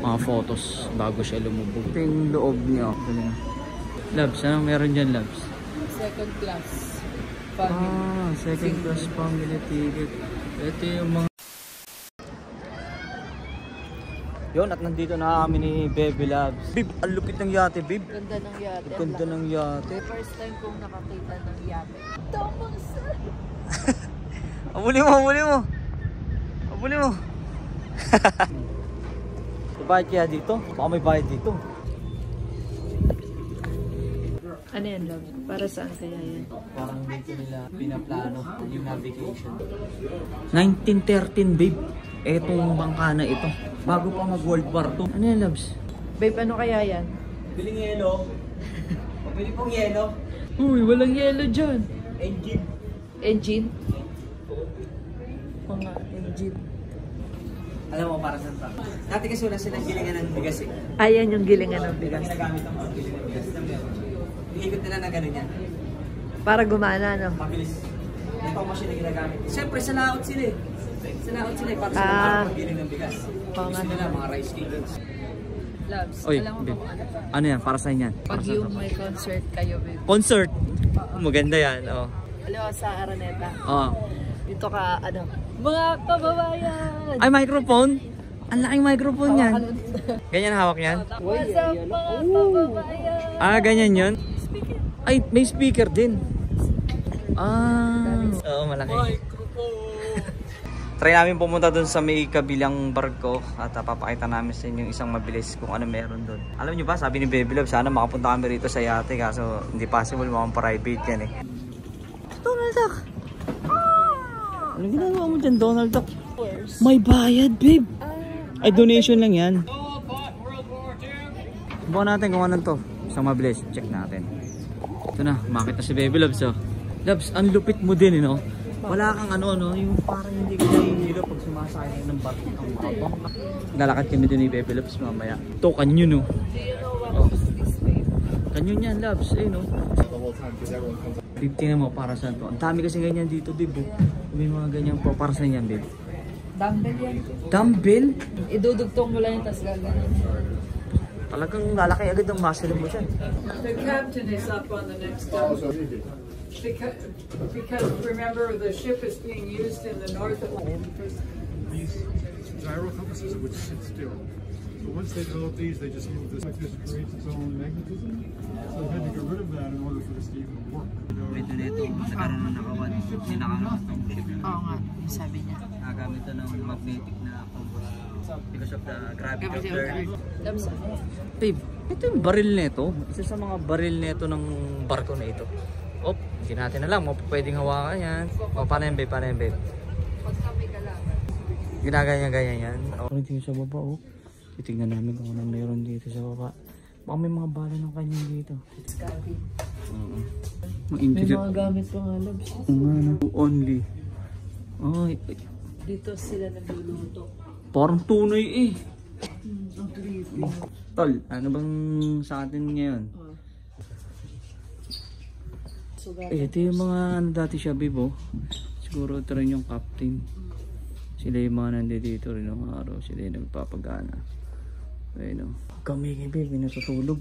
mga photos bago siya lumubog. Ito yung loob niya. Labs, anong meron dyan, Labs? Second class family. Second class family ticket. Ito yung mga... Yun, at nandito na kami ni Bebe Labs. Bib, ang lupit ng yate, Bib. Ganda ng yate. Ganda ng yate. First time kong nakakita ng yate. Tamang sir. Abuli mo, abuli mo. Abuli mo. Bayad kaya dito? Baka may bayad dito. Ano yan, love? Para saan kaya yan? Parang dito nila pinaplano yung navigation. 1913, babe. Etong bangka na ito. Bago pa mag World War II. Ano yan, Labs? Babe, ano kaya yan? Piling yelo. Pabili pong yelo. Uy, walang yellow dyan. Engine. Engine? Mga engine. Alam mo para saan pa? Dati kasi wala silang gilingan ng bigas eh. Ayan yung gilingan ng bigas. Ginagamit ang mga gilingan ng bigas. Iikot nila na gano'n yan. Para gumana, no? Mabilis. Ito ang machine na ginagamit. Siyempre, sa laot sila eh. Sa laot sila eh. Para sa paggiling ng bigas. Gusto nila mga rice cakes. Loves, Oy, alam mo ba kung ano ba? Ano yan? Para saan yan? Pag yung may concert kayo, babe. Concert? Maganda yan. Oh. Alam mo, sa Araneta. Oh. Dito ka, ano, mga kababayan! Ay, microphone? Ang laking microphone yan. Ganyan hawak yan? What's up, mga kababayan? Ah, ganyan yun? Ay, may speaker din. Oo, malaki. Try namin pumunta dun sa may kabilang barko at papakita namin sa inyo yung isang mabilis kung ano meron dun. Alam nyo ba, sabi ni Baby Love, sana makapunta kami rito sa yate kaso hindi possible, mga private yan eh. Donald Duck! Anong ginagawa mo dyan, Donald Duck? May bayad, babe! Ay, donation lang yan. Bukan natin kung anong to. Isang mabilis, check natin. Ito na, makita si Baby Loves oh. Loves, ang lupit mo din eh no? Wala kang ano no, yung parang hindi ka nahihilo pag sumasakay ng barko ang mabang. Lalakad kami din ni Baby Loves mamaya. Ito, kanyon no. Oh. Kanyon yan, Loves, eh no. 50 na mo para saan to. Ang dami kasi ganyan dito, babe. May mga ganyan po, para saan yan, babe? Dumbbell yan. Dumbbell? Idudugtong mo lang yung tas gaganon. Talagang lalaki agad ang muscle mo dyan. The captain is up on the next deck. Because remember the ship is being used in the North Atlantic. These gyro compasses would sit still. So once they develop these, they just move this like this, creates its own magnetism. So they had to get rid of that in order for this to even work. Ito nito, nagkaroon ng nakawan. Hindi nakaroon ng ship. Oo nga, yung sabi niya. Nagamit ito ng magnetic na compost because of the gravity of the earth. Loves, Babe, ito yung baril nito. Isa sa mga baril nito ng barko na ito. Oh, hindi natin alam. Pwedeng hawakan yan. O, paano yan, babe? Paano yan, babe? pag kami kalaban. Ginaganyan-ganyan yan. Oh, tingin sa baba, oh. Titignan namin kung anong meron dito sa baba. Baka may mga bala ng kanyang dito. Scary. May mga gamit pa nga, Loves. Only. Ay, Dito sila nagluluto. parang tunay eh. Ang creepy. Tol, ano bang sa atin ngayon? Ito yung mga ano dati siya, Bibo. Siguro ito rin yung captain. Sila yung mga nandito rin ng araw. Sila yung nagpapagana. Ayun o. Kami kay baby, natutulog.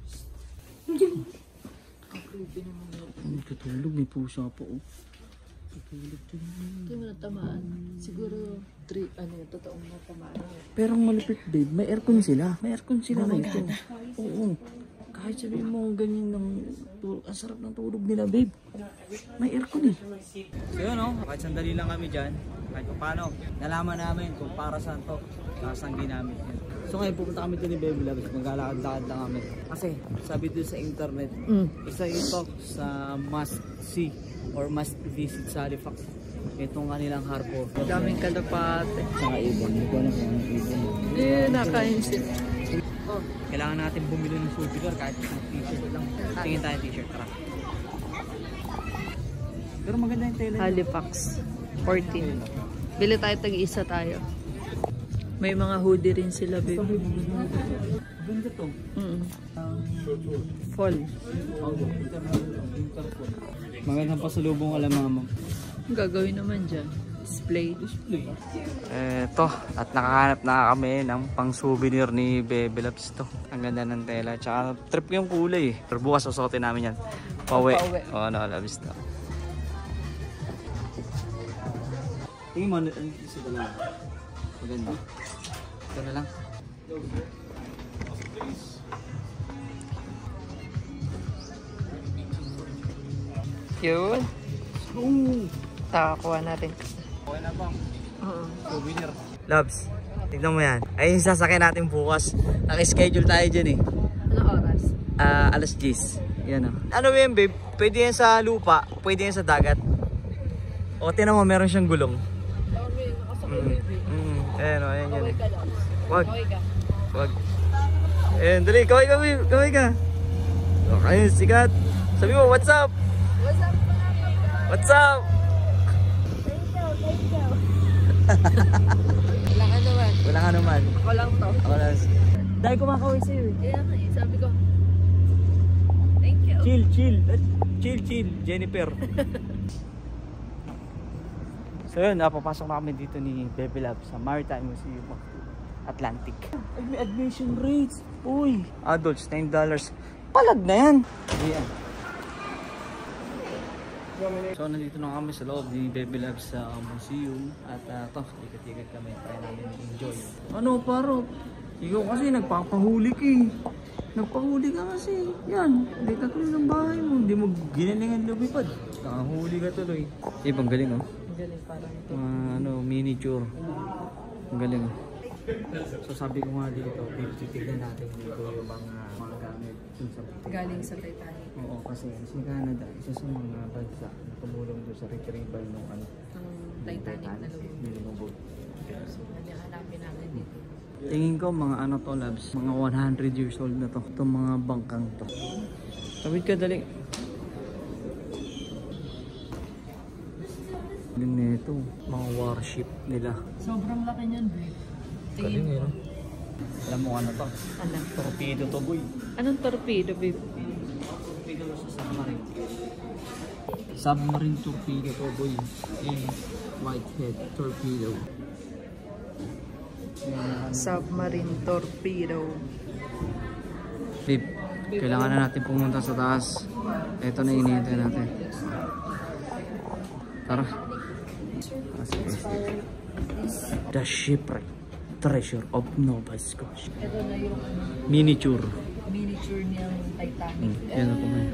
Natutulog, may pusa po. Natutulog din. Hindi mo natamaan. Siguro, totoong natamaan. Pero ang malupit, babe, may aircon sila. May aircon sila rito. Oo. Kahit sabihin mo ganyan ng tulog, ang sarap ng tulog nila, babe. May aircon eh. So yun o, kahit sandali lang kami dyan, kahit paano, nalaman namin kung para saan to, kasang ginamit yan. So ngayon pupunta kami doon ni Baby Love, maglalakad-lakad lang kami. Kasi sabi doon sa internet, isa ito sa must see or must visit sa Halifax. Itong kanilang harbor. Daming kalapate. Saka ibon, hindi ko alam kung anong ibon. Nakainsit. Kailangan natin bumili ng souvenir kahit isang t-shirt lang. Tingin tayo t-shirt, tara. Pero maganda yung tela. Halifax. 14. Bili tayo, tag-isa tayo. May mga hoodie rin sila, babe. Ganda to. Fall. Magandang pasalubong alam mga ma'am. Gagawin naman dyan. display. Eto, at nakahanap na kami ng pang souvenir ni Bebe Loves to. Ang ganda ng tela. Tsaka trip yung kulay eh. Pero bukas susuotin namin yan. Pauwi. Oo, nakalabis to. Tingin mo, ano isa dalawa? Maganda. Ito na lang. Yun. Takakuha natin. Okay na bang? Souvenir. Loves, tignan mo yan. Ay yung sasakyan natin bukas. Naka-schedule tayo dyan eh. Anong oras? Alas 10. Yan o. Ano yan babe? Pwede yan sa lupa, pwede yan sa dagat. O tinan mo, meron siyang gulong. Ayan o, ayan yan. Wag. Wag. Ayan, dali, kaway ka babe. Kaway ka. Okay, sikat. Sabi mo, what's up? What's up? Wala ka naman. Wala ka naman. Ako lang to. Ako lang. Dahil kumakaway sa'yo eh. Kaya nga eh, sabi ko. Thank you. Chill, chill. Chill, chill. Jennifer. So yun, napapasok na kami dito ni Bebe Love sa Maritime Museum of Atlantic. Ay, may admission rates. Uy. Adults, $9. Palag na yan. Ayan. So nandito na kami sa loob ni Bebe Love sa museum. At to, ikat-ikat kami. Try namin enjoy. Ano paro? Ikaw kasi nagpapahuli ka eh. Nagpahuli ka kasi. Yan, hindi ka tuloy ng bahay mo. Hindi mo ginalingan lumipad. Nakahuli ka tuloy. Ibang galing oh. Galing parang ito. Miniature. Ang galing oh. So sabi ko nga dito, titignan natin dito yung mga gamit sa Galing sa Titanic. Oo, kasi si Canada, isa sa mga bansa na tumulong doon sa retrieval ng Ang Titanic na lumubog. So, hanapin namin dito. Tingin ko mga ano to Labs, mga 100 years old na to. Itong mga bangkang to. Tawid ka dali. Galing na ito, mga warship nila. Sobrang laki niyan, babe. Galing eh, no? Alam mo ano to? Ano? Torpedo to boy. Anong torpedo, babe? Torpedo sa submarine. Submarine torpedo to boy. Whitehead torpedo. Submarine torpedo. Babe, kailangan na natin pumunta sa taas. Ito na hinihintay natin. Tara. The shipwreck treasure of Nova Scotia. Ito na yung Miniature. miniature niyang Titanic. Yan ako man.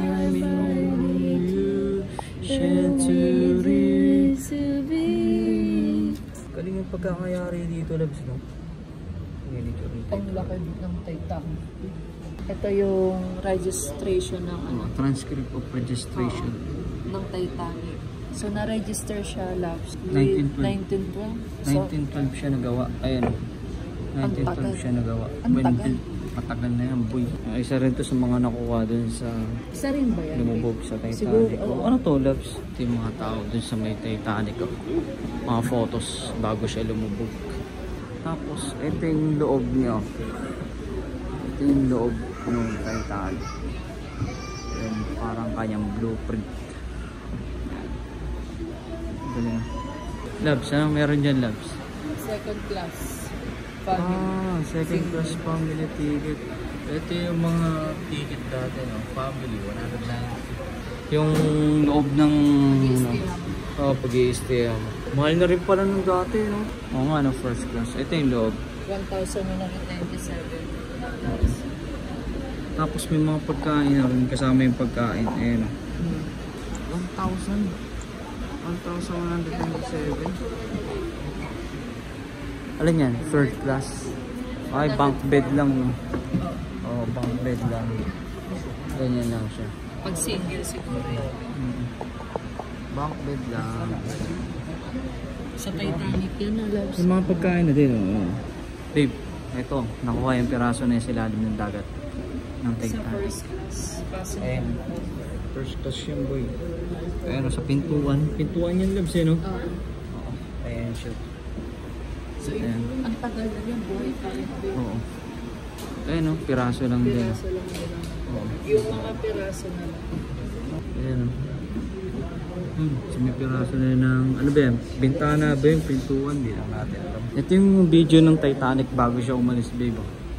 Galing yung pagkakayari dito, Labs, no? Miniature ng Ang laki ng Titanic. Ito yung registration ng ano, transcript of registration. ng Titanic. So, na-register siya, Labs. 1912. 1912? So, 1912 siya nagawa. Ayan. Ang tagal. 1912 siya nagawa. Ang tagal. Matagal na yan, boy. Isa rin to sa mga nakuha dun sa isa rin ba yan? lumubog sa Titanic. Siguro, Oh, ano to, Labs? Ito yung mga tao dun sa may Titanic. Oh. Mga photos bago siya lumubog. Tapos, ito yung loob niya. Ito yung loob ng Titanic. Yan, parang kanyang blueprint. Galing. Labs, ano meron dyan, Labs? Second class. Family. Second class family ticket. Ito yung mga ticket dati, no? Family, 190. Yung loob ng pag-i-stay. Mahal na rin pala nung dati, no? Oo nga, no? First class. Ito yung loob. 1,197. Tapos may mga pagkain na rin, kasama yung pagkain. Ayan, no? 1,197. Alin yan? Third class. Ay, bunk bed lang, no? Oo, bunk bed lang. Ganyan lang siya. Pag single siguro yun. Bunk bed lang. Sa Titanic yan na, Labs. Yung mga pagkain na din, oo. Babe, ito, nakuha yung piraso na yung silalim ng dagat ng Sa Titanic. first class. Ayan. First class yung boy. Pero sa pintuan. Pintuan yan, Labs, eh, no? Oo. Ayan siya. So, Ayan. ang tagal na yan, buhay pa rin. Oo. Ayan, no? Piraso lang din. Piraso lang nila. Oo. Yung mga piraso na lang. Ayan, no? Sumipiraso na ng, ano ba yan? Bintana ba yung pintuan? Di lang natin alam. Ito yung video ng Titanic bago siya umalis, babe.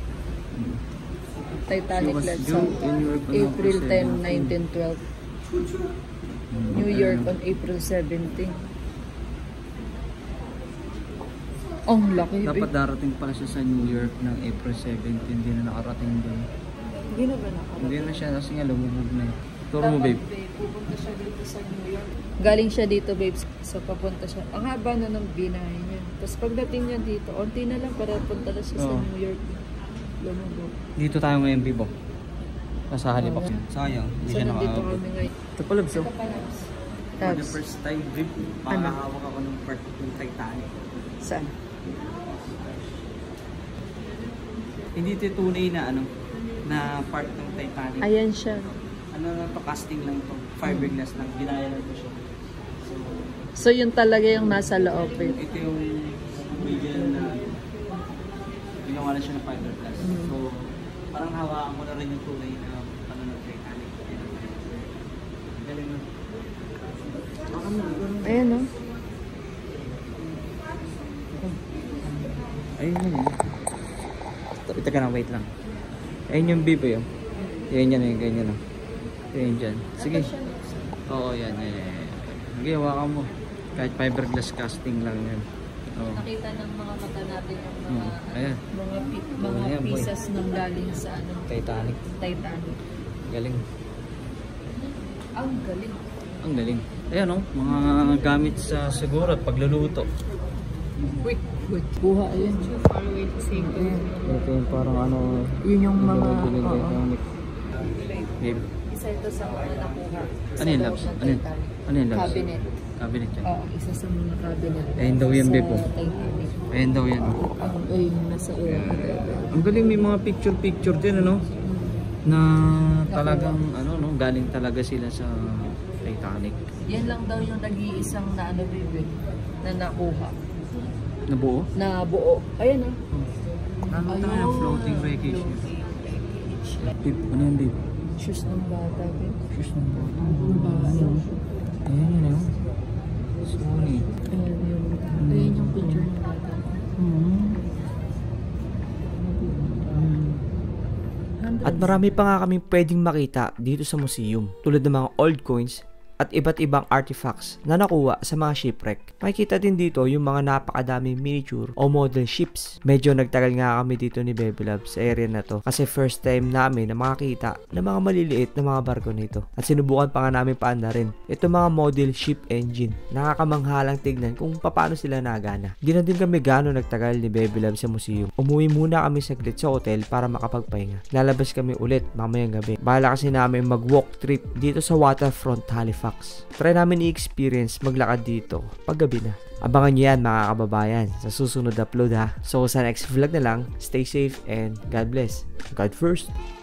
Titanic She was led due in New York on April 10, 17. 1912. New York on April 17. Ang laki, Dapat babe. darating pala siya sa New York ng April 17. Hindi na nakarating doon. Hindi na ba nakarating? Hindi na siya kasi nga lumubog na. Turo mo, babe. Pupunta siya dito sa New York. Galing siya dito, babe. So, papunta siya. Ang haba na ng binahe niya. Tapos pagdating niya dito, onti na lang para punta na siya sa Oo. New York. Lumubog. Dito tayo ngayon, Bibo. Nasa Halifax. Sayang, hindi So, siya nandito nakakabot. kami ngayon. Ito pala, so. Ito pala. For the Tabs. first time, Bib, makakahawak ako ng part ng Titanic. Saan? Hindi ito tunay na, ano, na part ng Titanic. Ayan siya. Ano na to, casting lang to. Fiberglass lang, ginaya lang ko siya. So, So, yun talaga yung nasa loob. Babe. ito yung original na ginawa na siya ng fiberglass. So, parang hawakan ko na rin yung tunay na ano ng Titanic. Galing na. Ayan, no? Ayun yun. Ito ka na, wait lang. Ayun yung bibo yun. Yan yan, ganyan lang. Yan dyan. Sige. Oo, yan. Sige, hawakan mo. Kahit fiberglass casting lang yan. Oo. Nakita ng mga mata natin yung mga Ayan. mga Ayan, boy. pieces ng galing sa ano, Titanic. Titanic. Galing. Ang galing. Ang galing. Ayan o, mga gamit sa siguro at pagluluto. Wait. Buha, ayan. Far away to save the Ito yung parang ano, yun yung mga Titanic. Babe. isa ito sa mga nakuha. Ano yan, Labs? Ano yan? Ano yan, Labs? Cabinet. Cabinet yan. Oo, isa sa mga cabinet. Ayun daw yan, sa babe, oh. Titanic. Ayan daw yan. Ayun, nasa ulo. Ang galing, may mga picture din, ano? Na talagang, ano, no? Galing talaga sila sa Titanic. Yan lang daw yung nag-iisang na ano, baby, na nakuha. Nabuo? Na buo. Ayan, ah. Ano tayo? Floating wreckage. Babe, ano yan, babe? Shoes ng bata, babe. Shoes ng bata. Ayan, Ayan, ano? Sorry. ayan yung picture ng bata. At marami pa nga kaming pwedeng makita dito sa museum, tulad ng mga old coins at iba't ibang artifacts na nakuha sa mga shipwreck. Makikita din dito yung mga napakadaming miniature o model ships. Medyo nagtagal nga kami dito ni Baby Love sa area na to kasi first time namin na makakita ng mga maliliit na mga barko nito. At sinubukan pa nga namin paandarin ito mga model ship engine. Nakakamanghalang tignan kung paano sila nagana. Di na din kami gano'ng nagtagal ni Baby Love sa museum. Umuwi muna kami saglit sa hotel para makapagpahinga. Lalabas kami ulit mamayang gabi. Bahala kasi namin mag-walk trip dito sa waterfront Halifax. Try namin i-experience maglakad dito paggabi na. Abangan nyo yan mga kababayan sa susunod upload ha. So sa next vlog na lang, stay safe and God bless. God first.